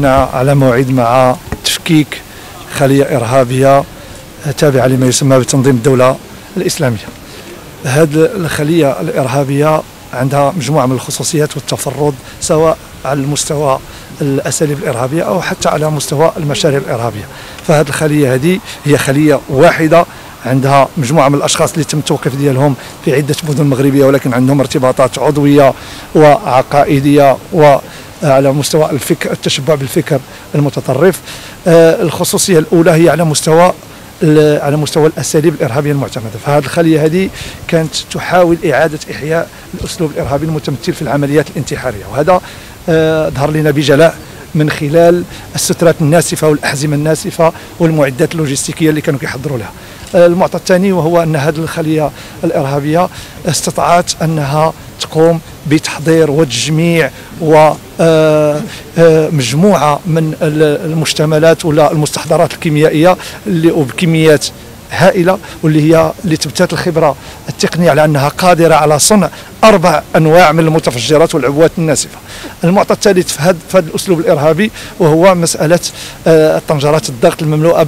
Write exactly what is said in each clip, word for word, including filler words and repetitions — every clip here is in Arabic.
كنا على موعد مع تفكيك خلية إرهابية تابعة لما يسمى بتنظيم الدولة الإسلامية. هذه الخلية الإرهابية عندها مجموعة من الخصوصيات والتفرد، سواء على المستوى الأساليب الإرهابية أو حتى على مستوى المشاريع الإرهابية. فهذه الخلية هذه هي خلية واحدة عندها مجموعة من الأشخاص اللي تم التوقيف ديالهم في عدة مدن مغربية، ولكن عندهم ارتباطات عضوية وعقائدية وعلى مستوى الفكر التشبع بالفكر المتطرف. الخصوصية الأولى هي على مستوى على مستوى الاساليب الارهابيه المعتمده. فهذه الخليه هذه كانت تحاول اعاده احياء الاسلوب الارهابي المتمثل في العمليات الانتحاريه، وهذا ظهر لنا بجلاء من خلال السترات الناسفه والاحزمه الناسفه والمعدات اللوجستيكيه اللي كانوا كيحضروا لها. المعطى الثاني وهو ان هذه الخليه الارهابيه استطاعت انها تقوم بتحضير وتجميع ومجموعه من المشتملات ولا المستحضرات الكيميائيه اللي وبكميات هائله، واللي هي اللي تبتات الخبره التقنيه على انها قادره على صنع اربع انواع من المتفجرات والعبوات الناسفه. المعطى الثالث في هذا في هذا الاسلوب الارهابي وهو مساله طنجرات الضغط المملوءه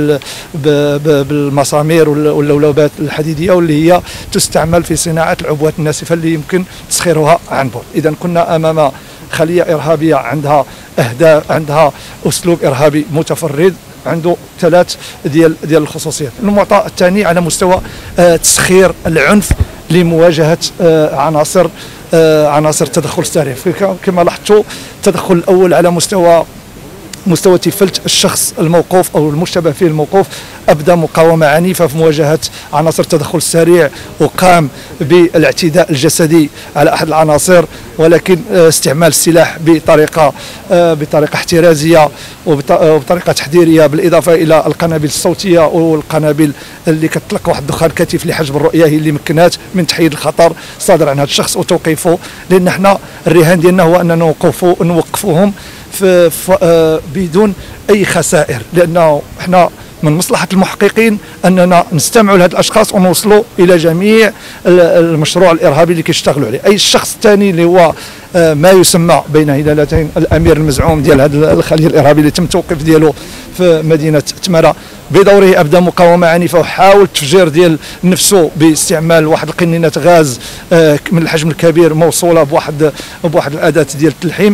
بالمسامير واللولوبات الحديديه، واللي هي تستعمل في صناعه العبوات الناسفه اللي يمكن تسخيرها عن بعد. اذا كنا امام خليه ارهابيه عندها اهداف، عندها اسلوب ارهابي متفرد، عنده ثلاث ديال ديال الخصوصيات. المعطى الثاني على مستوى تسخير العنف لمواجهه عناصر عناصر التدخل السريع. كما لاحظتوا التدخل الاول على مستوى مستوى تفلت الشخص الموقوف او المشتبه فيه الموقوف، ابدى مقاومه عنيفه في مواجهه عناصر التدخل السريع، وقام بالاعتداء الجسدي على احد العناصر، ولكن استعمال السلاح بطريقه بطريقه احترازيه وبطريقه تحذيريه، بالاضافه الى القنابل الصوتيه والقنابل اللي كتطلق واحد الدخان كثيف لحجب الرؤيه، هي اللي مكنات من تحييد الخطر الصادر عن هذا الشخص وتوقيفه. لان احنا الرهان ديالنا هو اننا نوقفوا نوقفوهم في في بدون اي خسائر، لانه احنا من مصلحه المحققين اننا نستمعوا لهذ الاشخاص ونوصلوا الى جميع المشروع الارهابي اللي كيشتغلوا عليه. اي الشخص الثاني اللي هو ما يسمى بين هلالتين الامير المزعوم ديال هذه الخليه الارهابي اللي تم التوقيف ديالو في مدينه تماره، بدوره ابدا مقاومه عنيفه وحاول التفجير ديال نفسه باستعمال واحد القنينه غاز من الحجم الكبير موصوله بواحد بواحد الاداه ديال التلحيم.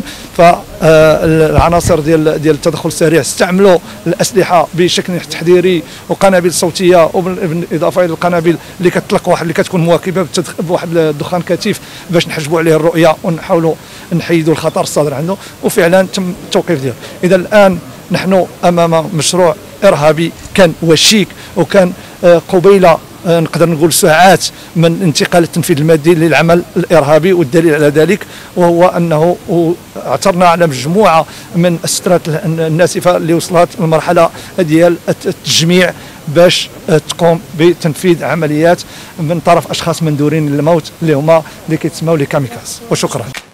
فالعناصر ديال ديال التدخل السريع استعملوا الاسلحه بشكل تحذيري وقنابل صوتيه، وبالاضافه الى القنابل اللي كتطلق واحد اللي كتكون مواكبه بواحد الدخان كثيف باش نحجبوا عليه الرؤيه ونحاولوا نحيدوا الخطر الصادر عنده، وفعلا تم التوقيف ديالو. اذا الان نحن امام مشروع ارهابي كان وشيك، وكان قبيله نقدر نقول ساعات من انتقال التنفيذ المادي للعمل الارهابي. والدليل على ذلك وهو انه عثرنا على مجموعه من السترات الناسفه اللي وصلت للمرحله ديال التجميع باش تقوم بتنفيذ عمليات من طرف اشخاص مندورين للموت اللي هما اللي كيتسموا لي كاميكاز. وشكرا.